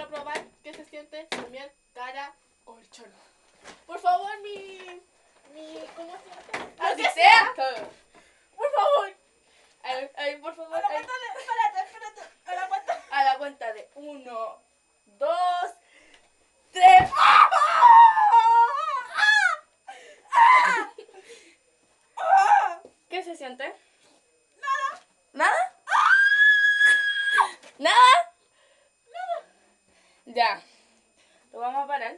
quiero probar qué se siente también cara colchón. Por favor, ¿cómo se llama? ¡Lo que sea! Por favor. Ahí, por favor. A la cuenta de... Espérate. A la cuenta. A la cuenta de 1, 2, 3. ¿Qué se siente? Nada. ¿Nada? ¿Nada? Ya. Lo vamos a parar.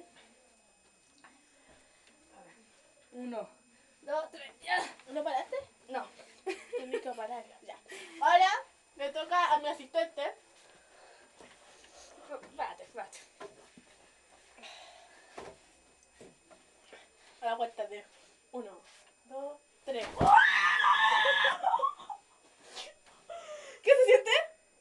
1, 2, 3. Ya. ¿No paraste? No. Tienes que pararlo. Ya. Ahora le toca a mi asistente. Espérate. A la cuenta de 1, 2, 3. ¿Qué se siente?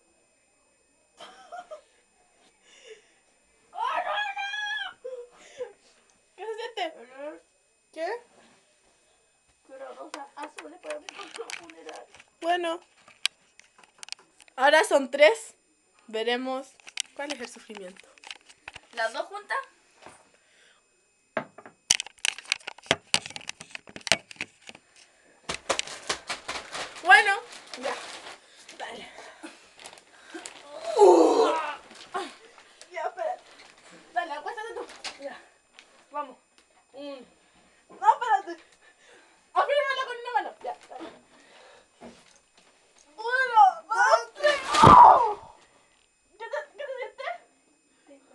¿Qué se siente? ¿Qué? Pero rosas azules para mi funeral. Bueno. Ahora son 3. Veremos cuál es el sufrimiento. ¿Las dos juntas? Bueno. Ya. Dale. Ya, espérate. Dale, acuéstate tú. Ya. Vamos. 1. No, espérate. Afírmalo con una mano. Ya, dale. 1, 2, 3. ¡Oh! ¿Qué te sientes?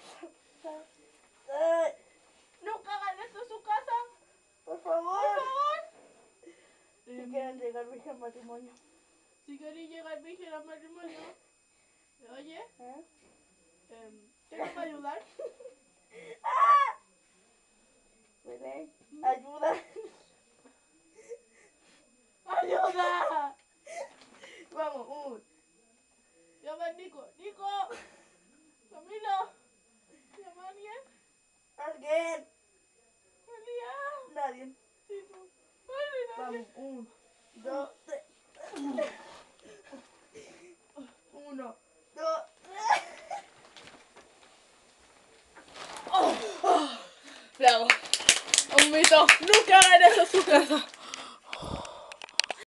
Nunca hagan esto en su casa. Por favor. Por favor. Si quieren llegar virgen al matrimonio. Si queréis llegar virgen al matrimonio, ¿me oye? ¿Eh? ¿Tienes que ayudar? Belén, ayuda. ¡Ayuda! Vamos, 1. Llama a Nico. ¡Nico! ¡Camilo! ¿Llama a alguien? ¿Alguien? ¡María! Nadie. Sí, tú. ¡Ay, nadie! Vamos, 1, 2, 3. 1, 2, 3. Bravo. Un mito. Nunca hagan eso en su casa.